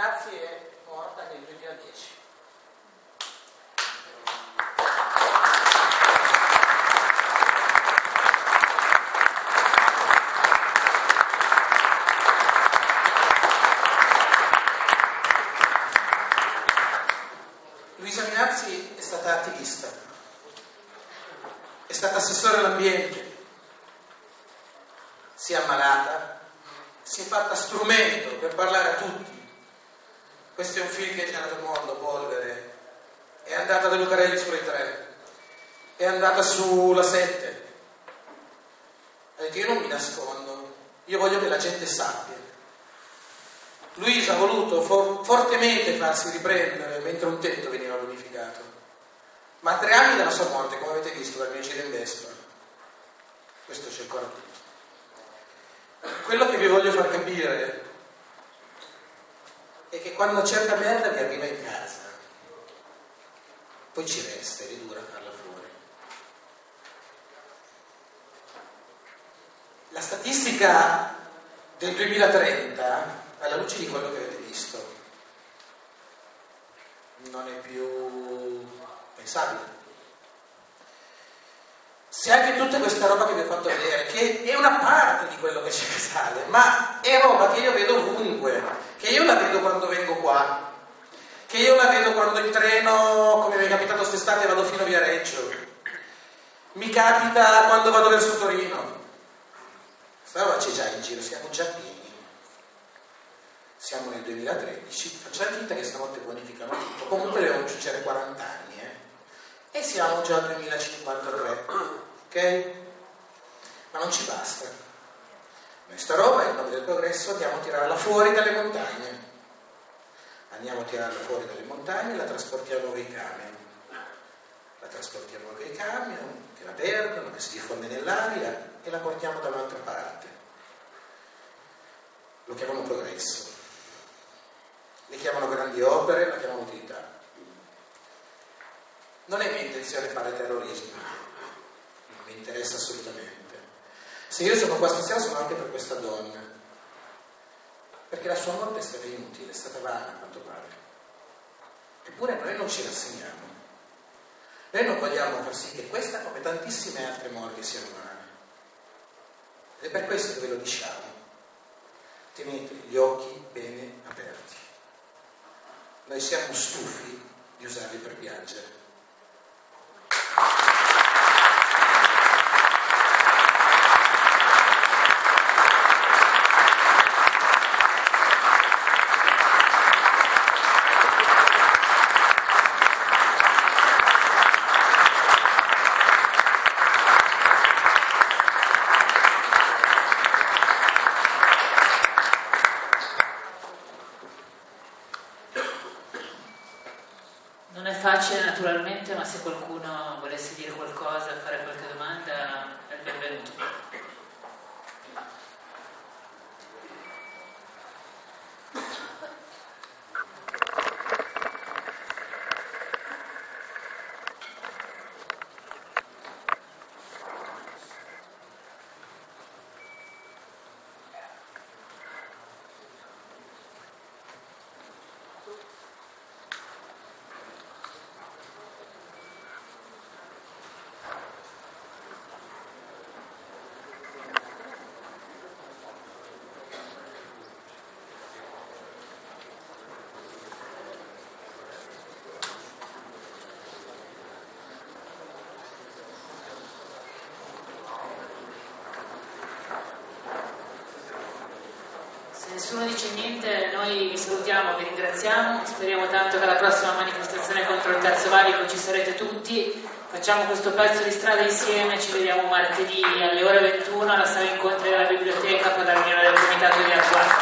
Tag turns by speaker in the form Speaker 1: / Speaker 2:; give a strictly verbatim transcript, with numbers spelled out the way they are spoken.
Speaker 1: Ignazzi è morta nel duemiladieci. Luisa Ignazzi è stata attivista, è stata assessore all'ambiente, si è ammalata, si è fatta strumento per parlare a tutti. Questo è un film che ha girato il mondo, Polvere, è andata da Lucarelli sulle tre, è andata sulla sette. Ha detto: io non mi nascondo, io voglio che la gente sappia. Luisa ha voluto for- fortemente farsi riprendere mentre un tetto veniva bonificato, ma a tre anni dalla sua morte, come avete visto dal mio giro in Vespa, questo c'è ancora tutto. Quello che vi voglio far capire è che quando certa merda vi arriva in casa, poi ci resta ed è dura farla fuori. La statistica del duemilatrenta, alla luce di quello che avete visto, non è più pensabile. Se anche tutta questa roba che vi ho fatto vedere, che è una parte di quello che c'è che sale, ma è roba che io vedo ovunque, che io la vedo quando vengo qua, che io la vedo quando in treno, come mi è capitato quest'estate, vado fino a Viareggio, mi capita quando vado verso Torino. Questa roba c'è già in giro, siamo già pieni. Siamo nel duemilatredici, facciamo finta che stavolta bonificano tutto, comunque dobbiamo aggiungere quaranta anni, eh? E siamo già al duemilacinquantatré, ok? Ma non ci basta. Noi sta roba, in nome del progresso, andiamo a tirarla fuori dalle montagne. Andiamo a tirarla fuori dalle montagne e la trasportiamo con i camion. La trasportiamo con i camion, che la perdono, che si diffonde nell'aria, e la portiamo da un'altra parte. Lo chiamano progresso. Le chiamano grandi opere, la chiamano utilità. Non è mia intenzione fare terrorismo, non mi interessa assolutamente. Se io sono qua stasera sono anche per questa donna, perché la sua morte è stata inutile, è stata vana a quanto pare. Eppure noi non ci rassegniamo. Noi non vogliamo far sì che questa, come tantissime altre morti, siano vane. Ed è per questo che ve lo diciamo. Tenete gli occhi bene aperti. Noi siamo stufi di usarli per piangere.
Speaker 2: Non è facile naturalmente, ma se qualcuno volesse dire qualcosa, fare qualche domanda, è il benvenuto. Nessuno dice niente, noi vi salutiamo, vi ringraziamo, speriamo tanto che alla prossima manifestazione contro il terzo valico ci sarete tutti. Facciamo questo pezzo di strada insieme, ci vediamo martedì alle ore ventuno alla sala incontri della biblioteca per la riunione del comitato di attuazione.